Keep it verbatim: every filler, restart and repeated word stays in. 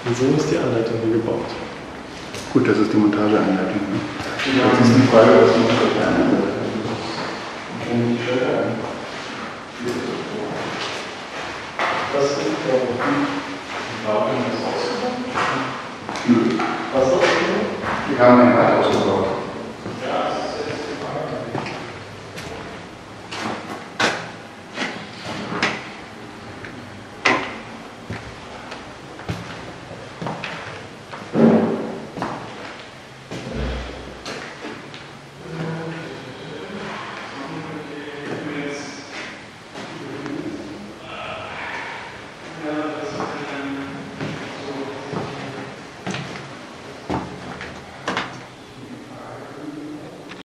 Und so ist die Anleitung hier gebaut. Gut, das ist die Montageanleitung. Ne? Ja, das ist die Frage, was man für eine Anleitung hat. Wenn die Schilder an. Das ist der Warum ist das ausgebaut? Nö. Was ist ausgebaut? Wir haben ein Rad ausgebaut.